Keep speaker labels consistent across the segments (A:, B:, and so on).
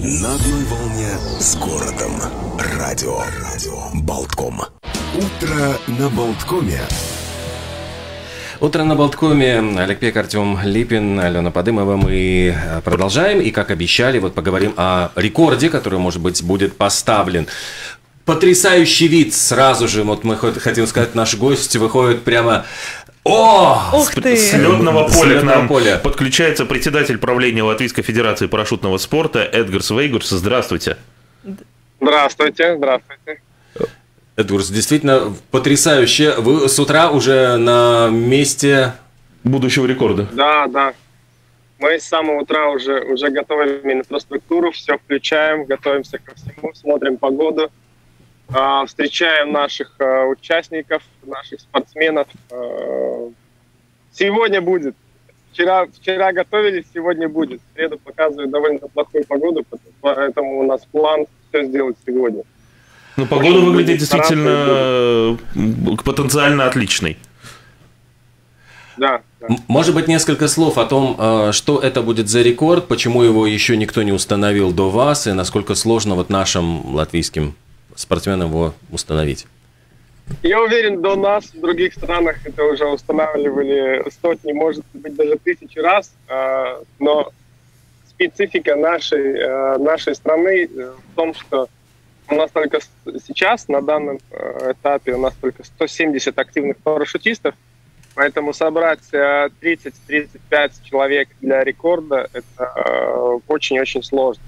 A: На одной волне с городом. Радио Болтком. Утро на Болткоме.
B: Утро на Болткоме. Олег Пек, Артем Липин, Алена Подымова. Мы продолжаем. И, как обещали, вот поговорим о рекорде, который, может быть, будет поставлен. Потрясающий вид. Сразу же, вот мы хотим сказать, наш гость выходит прямо...
C: Ух ты! С лёдного поля к нам подключается председатель правления Латвийской Федерации парашютного спорта Эдгарс Вейгурс. Здравствуйте.
D: Здравствуйте, здравствуйте.
B: Эдгарс, действительно потрясающе. Вы с утра уже на месте
C: будущего рекорда.
D: Да. Мы с самого утра уже готовим инфраструктуру, все включаем, готовимся ко всему, смотрим погоду. Встречаем наших участников, наших спортсменов. Сегодня будет. Вчера готовились, сегодня будет. В среду показывают довольно плохую погоду, поэтому у нас план все сделать сегодня.
C: Ну, погода выглядит действительно потенциально отличной.
D: Да.
B: Может быть, несколько слов о том, что это будет за рекорд, почему его еще никто не установил до вас, и насколько сложно вот нашим латвийским спортсменам его установить?
D: Я уверен, до нас в других странах это уже устанавливали сотни, может быть, даже тысячи раз. Но специфика нашей страны в том, что у нас только сейчас, на данном этапе, у нас только 170 активных парашютистов. Поэтому собрать 30-35 человек для рекорда – это очень-очень сложно.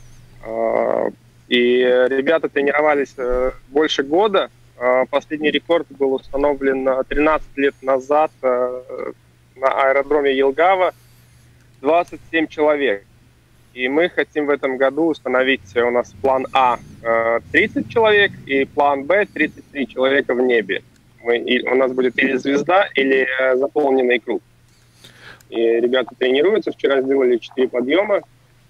D: И ребята тренировались больше года. Последний рекорд был установлен 13 лет назад на аэродроме Елгава. 27 человек. И мы хотим в этом году установить, у нас план А 30 человек и план Б 33 человека в небе. У нас будет или звезда, или заполненный круг. И ребята тренируются. Вчера сделали 4 подъема.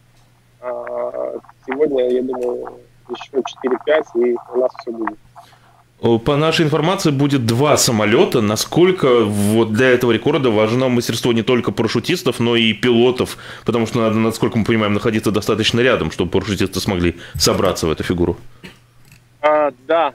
D: Сегодня, я думаю, еще 4-5, и у нас все будет.
C: По нашей информации, будет 2 самолета. Насколько вот для этого рекорда важно мастерство не только парашютистов, но и пилотов? Потому что надо, насколько мы понимаем, находиться достаточно рядом, чтобы парашютисты смогли собраться в эту фигуру.
D: Да.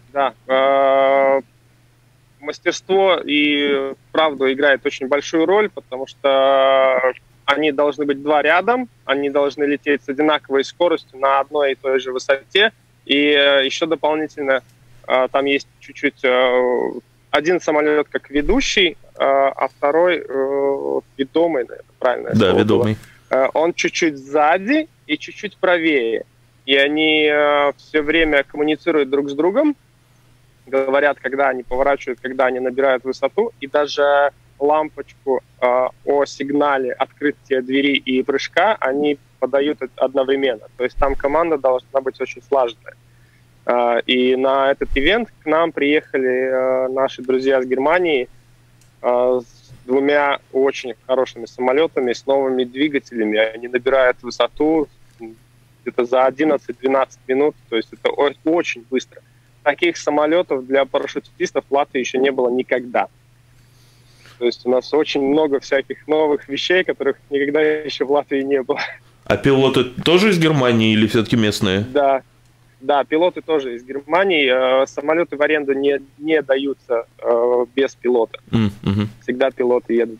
D: Мастерство и правда играет очень большую роль, потому что они должны быть 2 рядом, они должны лететь с одинаковой скоростью на одной и той же высоте. И еще дополнительно там есть чуть-чуть один самолет как ведущий, а второй ведомый, это правильное слово.
C: Да, ведомый.
D: Он чуть-чуть сзади и чуть-чуть правее. И они все время коммуницируют друг с другом, говорят, когда они поворачивают, когда они набирают высоту, и даже лампочку о сигнале открытия двери и прыжка они подают одновременно. То есть там команда должна быть очень слаженная. И на этот ивент к нам приехали наши друзья с Германии с 2 очень хорошими самолетами, с новыми двигателями. Они набирают высоту где-то за 11-12 минут, то есть это очень быстро. Таких самолетов для парашютистов в Латвии еще не было никогда. То есть у нас очень много всяких новых вещей, которых никогда еще в Латвии не было.
C: А пилоты тоже из Германии или все-таки местные?
D: Да, пилоты тоже из Германии. Самолеты в аренду не даются без пилота. Всегда пилоты едут.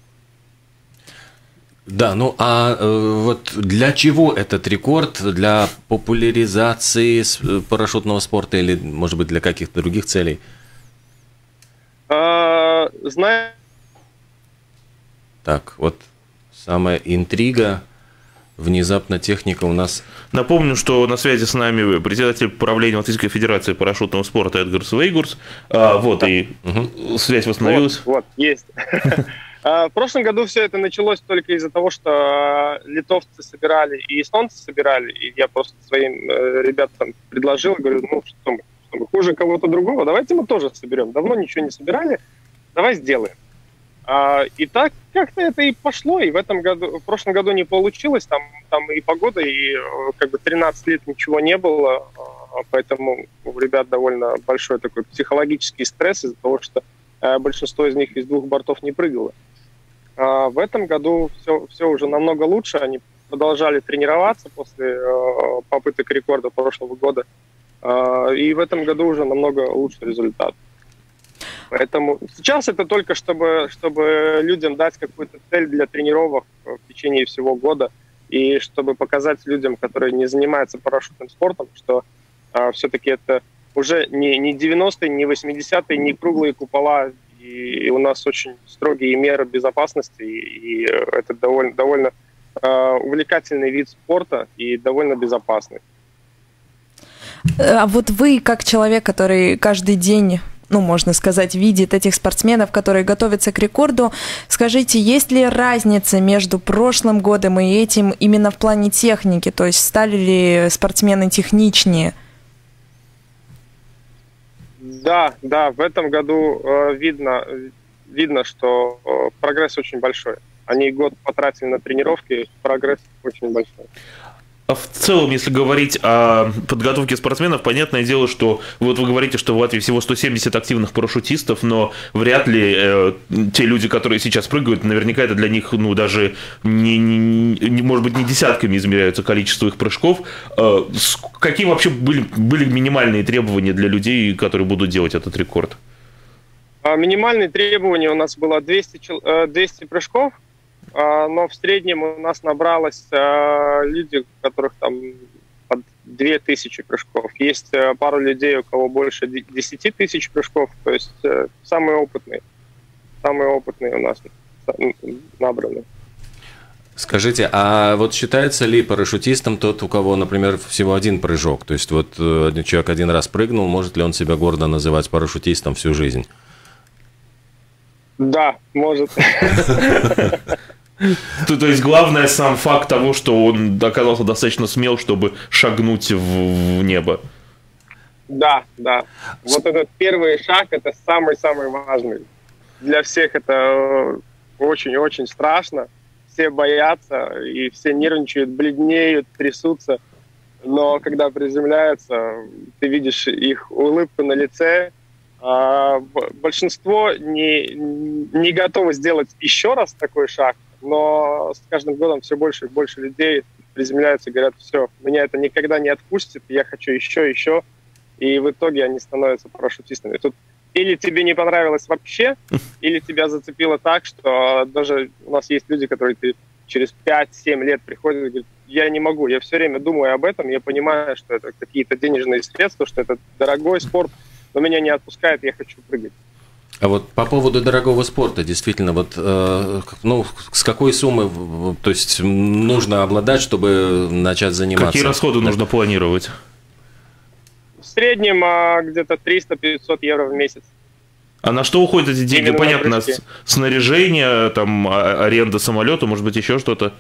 B: Да, ну а вот для чего этот рекорд? Для популяризации парашютного спорта или, может быть, для каких-то других целей?
D: Знаю.
B: Так, вот самая интрига. Внезапно техника у нас...
C: Напомню, что на связи с нами председатель правления Латвийской Федерации парашютного спорта Эдгарс Вейгурс. Связь восстановилась.
D: Вот, есть. В прошлом году все это началось только из-за того, что литовцы собирали и эстонцы собирали. И я просто своим ребятам предложил, говорю, что мы хуже кого-то другого, давайте мы тоже соберем. Давно ничего не собирали, давай сделаем. И так как-то это и пошло, и в прошлом году не получилось, там и погода, и 13 лет ничего не было, поэтому у ребят довольно большой такой психологический стресс из-за того, что большинство из них из 2 бортов не прыгало. В этом году все уже намного лучше, они продолжали тренироваться после попыток рекорда прошлого года. И в этом году уже намного лучше результат. Поэтому сейчас это только чтобы людям дать какую-то цель для тренировок в течение всего года. И чтобы показать людям, которые не занимаются парашютным спортом, что все-таки это уже не 90-е, не 80-е, не круглые купола. И у нас очень строгие меры безопасности. И это довольно увлекательный вид спорта и довольно безопасный.
E: А вот вы, как человек, который каждый день, ну, можно сказать, видит этих спортсменов, которые готовятся к рекорду, скажите, есть ли разница между прошлым годом и этим именно в плане техники? То есть стали ли спортсмены техничнее?
D: Да, в этом году видно, что прогресс очень большой. Они год потратили на тренировки, прогресс очень большой.
C: А в целом, если говорить о подготовке спортсменов, понятное дело, что вот вы говорите, что в Латвии всего 170 активных парашютистов, но вряд ли те люди, которые сейчас прыгают, наверняка это для них, ну, даже может быть, не десятками измеряются количество их прыжков. Какие вообще были минимальные требования для людей, которые будут делать этот рекорд?
D: Минимальные требования у нас было 200 прыжков. Но в среднем у нас набралось люди, у которых там под 2000 прыжков. Есть пару людей, у кого больше 10 тысяч прыжков. То есть самые опытные у нас набраны.
B: Скажите, а вот считается ли парашютистом тот, у кого, например, всего один прыжок? То есть вот человек один раз прыгнул, может ли он себя гордо называть парашютистом всю жизнь?
D: Да, может.
C: То есть главное сам факт того, что он оказался достаточно смел, чтобы шагнуть в небо.
D: Да. Вот этот первый шаг, это самый-самый важный. Для всех это очень-очень страшно. Все боятся, и все нервничают, бледнеют, трясутся. Но когда приземляются, ты видишь их улыбку на лице. Большинство не готовы сделать еще раз такой шаг, но с каждым годом все больше и больше людей приземляются и говорят: все, меня это никогда не отпустит, я хочу еще. И в итоге они становятся парашютистами. Тут или тебе не понравилось вообще, или тебя зацепило так, что даже у нас есть люди, которые через 5-7 лет приходят и говорят: я не могу, я все время думаю об этом, я понимаю, что это какие-то денежные средства, что это дорогой спорт, но меня не отпускает, я хочу прыгать.
B: А вот по поводу дорогого спорта, действительно, вот, с какой суммы, то есть, нужно обладать, чтобы начать заниматься?
C: Какие расходы нужно планировать?
D: В среднем где-то 300-500 евро в месяц.
C: А на что уходят эти деньги?
D: Именно
C: понятно, снаряжение, там, аренда самолета, может быть, еще что-то?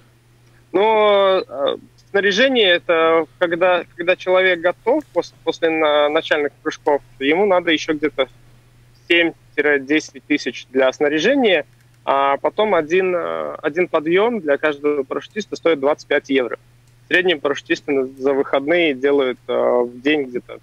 D: Ну, снаряжение – это когда человек готов после начальных прыжков, ему надо еще где-то 7-10 тысяч для снаряжения, а потом один подъем для каждого парашютиста стоит 25 евро. В среднем парашютисты за выходные делают в день где-то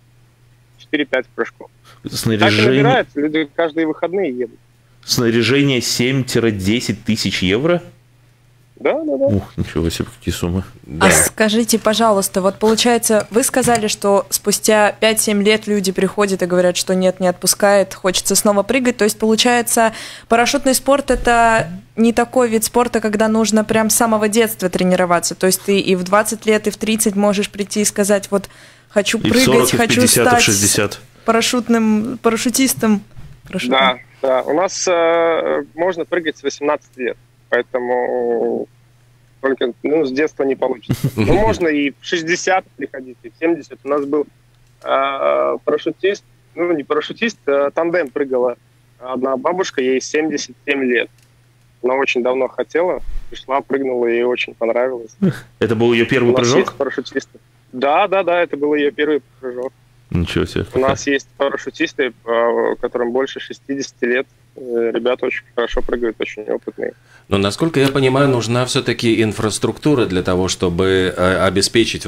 D: 4-5 прыжков. Так и набирается, люди каждые выходные едут.
C: Снаряжение 7-10 тысяч евро?
D: Да.
C: Ух, ничего себе, какие суммы.
E: Да. А скажите, пожалуйста, вот получается, вы сказали, что спустя 5-7 лет люди приходят и говорят, что нет, не отпускает, хочется снова прыгать. То есть, получается, парашютный спорт – это не такой вид спорта, когда нужно прям с самого детства тренироваться. То есть ты и в 20 лет, и в 30 можешь прийти и сказать: вот хочу прыгать,
C: и в 40,
E: хочу
C: 50,
E: стать
C: 60.
E: парашютистом.
D: Да. У нас можно прыгать с 18 лет. Поэтому только с детства не получится. Но можно и в 60 приходить, и в 70. У нас был парашютист, не парашютист, тандем прыгала одна бабушка, ей 77 лет. Она очень давно хотела, пришла, прыгнула, ей очень понравилось.
C: Это был ее первый прыжок?
D: У нас есть парашютисты. Да, это был ее первый прыжок.
C: Ничего себе.
D: У нас есть парашютисты, которым больше 60 лет. Ребята очень хорошо прыгают, очень опытные.
B: Но, насколько я понимаю, нужна все-таки инфраструктура для того, чтобы обеспечить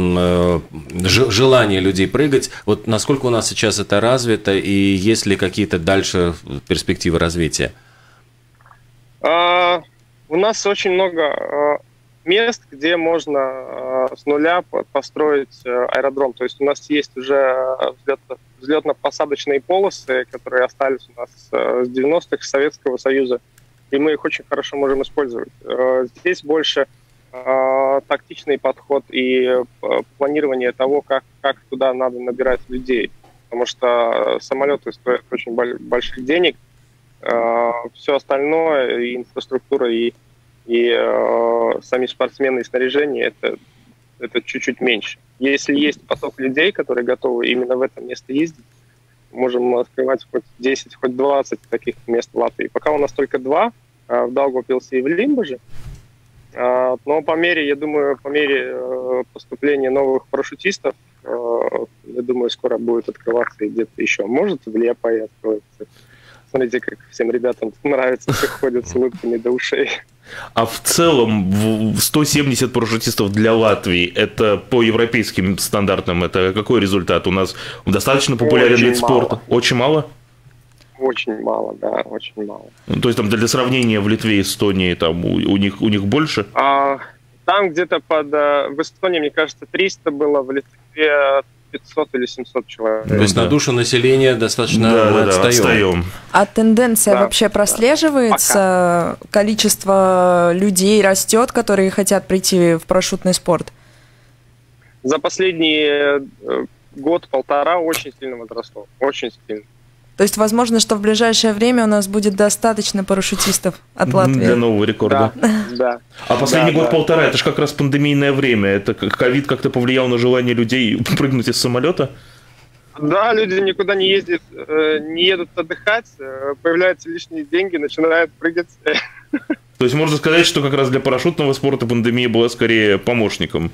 B: желание людей прыгать. Вот насколько у нас сейчас это развито, и есть ли какие-то дальше перспективы развития?
D: У нас очень много мест, где можно с нуля построить аэродром. То есть у нас есть уже взлетно-посадочные полосы, которые остались у нас с 90-х Советского Союза, и мы их очень хорошо можем использовать. Здесь больше тактичный подход и планирование того, как туда надо набирать людей. Потому что самолеты стоят очень больших денег. Все остальное, и инфраструктура, и сами спортсмены и снаряжение, это чуть-чуть меньше. Если есть поток людей, которые готовы именно в это место ездить, можем открывать хоть 10, хоть 20 таких мест в Латвии. Пока у нас только 2, в Даугавпилсе и в Лимбаже. Но по мере поступления новых парашютистов, я думаю, скоро будет открываться и где-то еще. Может, в Лиепае откроется. Смотрите, как всем ребятам нравится, как ходят с улыбками до ушей.
C: А в целом 170 парашютистов для Латвии, это по европейским стандартам, это какой результат? У нас достаточно популярен вид спорта? Очень мало?
D: Очень мало, да, очень мало.
C: То есть там для сравнения в Литве и Эстонии там у них больше?
D: Там где-то в Эстонии, мне кажется, 300 было, в Литве 500 или 700 человек.
B: То есть на душу населения достаточно отстаем.
E: А тенденция вообще прослеживается? Пока. Количество людей растет, которые хотят прийти в парашютный спорт?
D: За последний год-полтора очень сильно возросло. Очень сильно.
E: То есть, возможно, что в ближайшее время у нас будет достаточно парашютистов от Латвии.
C: Для нового рекорда.
D: Да.
C: А последний год-полтора, это же как раз пандемийное время. Это ковид как-то повлиял на желание людей прыгнуть из самолета?
D: Да, люди никуда не ездят, не едут отдыхать, появляются лишние деньги, начинают прыгать.
C: То есть можно сказать, что как раз для парашютного спорта пандемия была скорее помощником?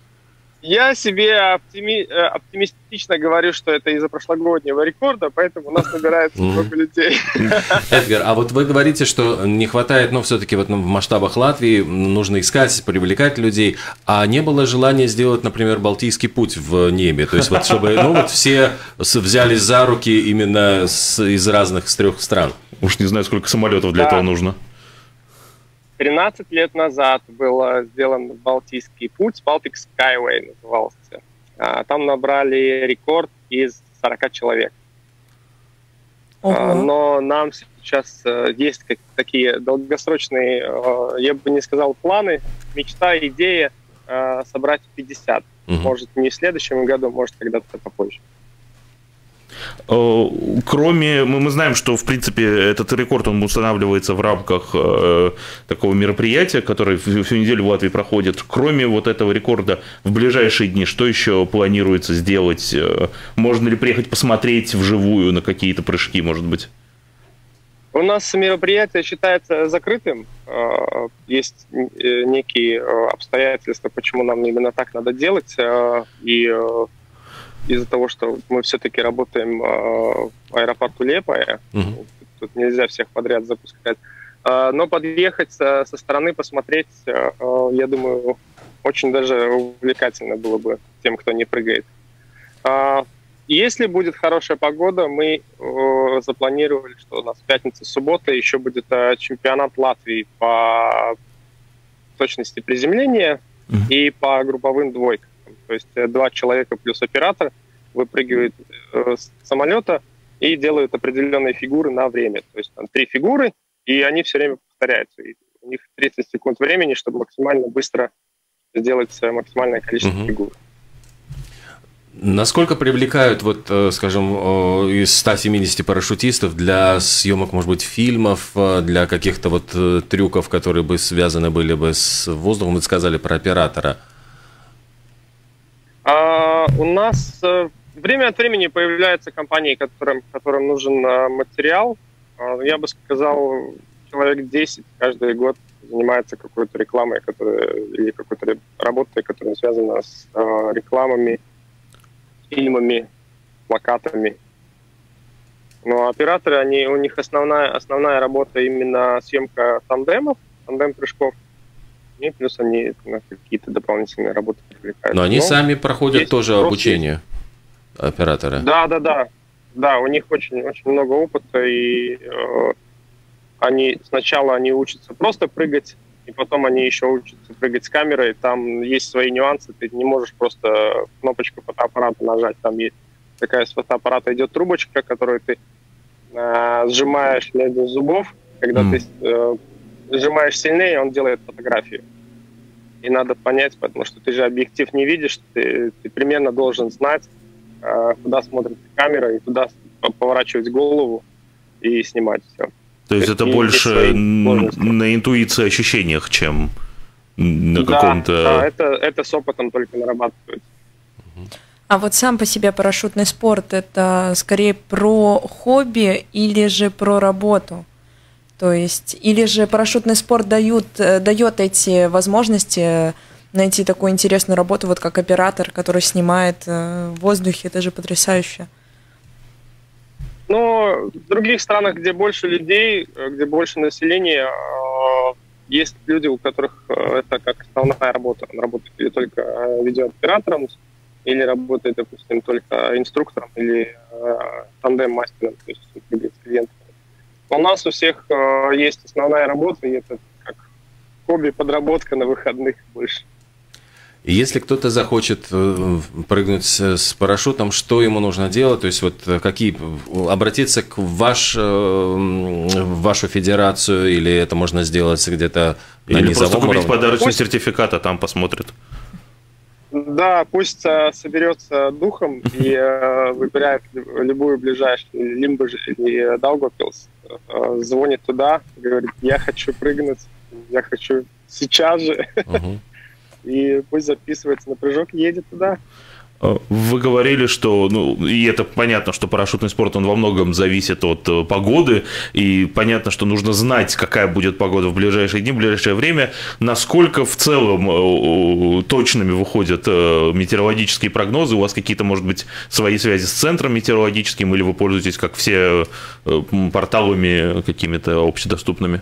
D: Я себе оптимистично говорю, что это из-за прошлогоднего рекорда, поэтому у нас набирается много людей.
B: Эдгар, а вот вы говорите, что не хватает, все-таки в масштабах Латвии нужно искать, привлекать людей, а не было желания сделать, например, Балтийский путь в небе, то есть чтобы все взялись за руки именно из разных 3 стран?
C: Уж не знаю, сколько самолетов для этого нужно.
D: 13 лет назад был сделан Балтийский путь, Baltic Skyway назывался. Там набрали рекорд из 40 человек. Но нам сейчас есть такие долгосрочные, я бы не сказал планы, мечта, идея собрать 50. Может, не в следующем году, может, когда-то попозже.
C: Кроме, мы знаем, что в принципе этот рекорд он устанавливается в рамках такого мероприятия, которое всю неделю в Латвии проходит. Кроме вот этого рекорда в ближайшие дни, что еще планируется сделать? Можно ли приехать посмотреть вживую на какие-то прыжки, может быть?
D: У нас мероприятие считается закрытым. Есть некие обстоятельства, почему нам именно так надо делать. И из-за того, что мы все-таки работаем в аэропорту Лиепая, тут нельзя всех подряд запускать. Но подъехать со стороны, посмотреть, я думаю, очень даже увлекательно было бы тем, кто не прыгает. Если будет хорошая погода, мы запланировали, что у нас пятница-суббота еще будет чемпионат Латвии по точности приземления и по групповым двойкам. То есть 2 человека плюс оператор выпрыгивают с самолета и делают определенные фигуры на время. То есть там 3 фигуры, и они все время повторяются. И у них 30 секунд времени, чтобы максимально быстро сделать максимальное количество фигур.
B: Насколько привлекают, скажем, из 170 парашютистов для съемок, может быть, фильмов, для каких-то трюков, которые бы связаны были бы с воздухом? Вы сказали про оператора.
D: У нас время от времени появляются компании, которым нужен материал. Я бы сказал, человек 10 каждый год занимается какой-то рекламой, или какой-то работой, которая связана с рекламами, фильмами, плакатами. Но операторы, у них основная работа именно съемка тандем-прыжков. И плюс они на какие-то дополнительные работы привлекают.
B: Но они сами проходят тоже обучение, операторы? Да, у них очень много опыта, и сначала они учатся просто прыгать,
D: и потом они еще учатся прыгать с камерой. Там есть свои нюансы, ты не можешь просто кнопочку фотоаппарата нажать. Там есть такая с фотоаппарата идет трубочка, которую ты сжимаешь между зубов. Когда ты сжимаешь сильнее, он делает фотографию. И надо понять, потому что ты же объектив не видишь, ты примерно должен знать, куда смотрит камера и куда поворачивать голову и снимать все.
C: То есть это больше на интуиции, ощущениях, чем на каком-то...
D: Да, это с опытом только нарабатывается.
E: А вот сам по себе парашютный спорт – это скорее про хобби или же про работу? То есть, или же парашютный спорт дает эти возможности найти такую интересную работу, вот как оператор, который снимает в воздухе, это же потрясающе.
D: Ну, в других странах, где больше людей, где больше населения, есть люди, у которых это как основная работа. Он работает или только видеооператором, или работает, допустим, только инструктором или тандем-мастером, то есть с клиентом. У нас у всех есть основная работа, и это как хобби, подработка на выходных больше.
B: Если кто-то захочет прыгнуть с парашютом, что ему нужно делать? То есть вот обратиться в вашу федерацию, или это можно сделать где-то на низовом уровне?
C: Или просто купить подарочный сертификат, а там посмотрят.
D: Да, пусть соберется духом и выбирает любую ближайшую, Лимбо или Даугавпилс, звонит туда, говорит, я хочу прыгнуть, я хочу сейчас же, и пусть записывается на прыжок, едет туда.
C: Вы говорили, что, и это понятно, что парашютный спорт, он во многом зависит от погоды, и понятно, что нужно знать, какая будет погода в ближайшие дни, в ближайшее время. Насколько в целом точными выходят метеорологические прогнозы? У вас какие-то, может быть, свои связи с центром метеорологическим, или вы пользуетесь, как все, порталами какими-то общедоступными?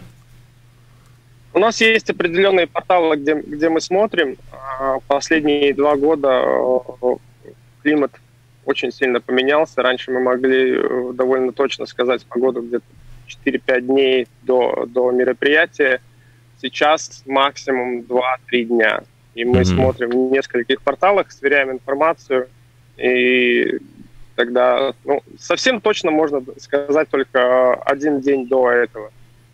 D: У нас есть определенные порталы, где мы смотрим. Последние 2 года климат очень сильно поменялся. Раньше мы могли довольно точно сказать погоду где-то 4-5 дней до мероприятия. Сейчас максимум 2-3 дня. И мы смотрим в нескольких порталах, сверяем информацию. И тогда совсем точно можно сказать только 1 день до этого.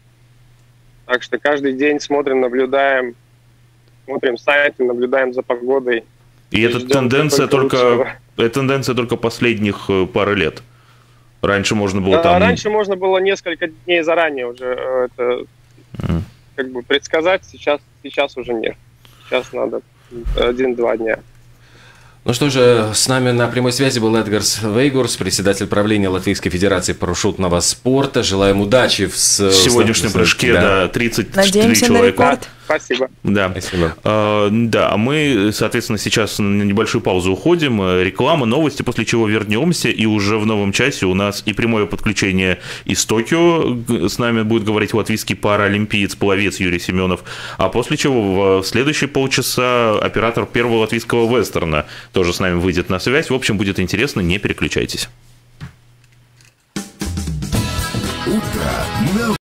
D: Так что каждый день смотрим, наблюдаем, смотрим сайты, наблюдаем за погодой.
C: И это тенденция только последних пары лет. Раньше можно было
D: Раньше можно было несколько дней заранее уже это предсказать, сейчас уже нет. Сейчас надо 1-2 дня.
B: Ну что же, с нами на прямой связи был Эдгарс Вейгурс, председатель правления Латвийской Федерации парашютного спорта. Желаем удачи в
C: сегодняшнем прыжке, да, 34
E: Надеемся
C: человека.
E: На рекорд.
D: Спасибо.
C: Да.
B: Спасибо.
C: Да, а мы, соответственно, сейчас на небольшую паузу уходим. Реклама, новости, после чего вернемся. И уже в новом часе у нас и прямое подключение из Токио. С нами будет говорить латвийский паралимпиец-пловец Юрий Семенов. А после чего в следующие полчаса оператор первого латвийского вестерна тоже с нами выйдет на связь. В общем, будет интересно, не переключайтесь.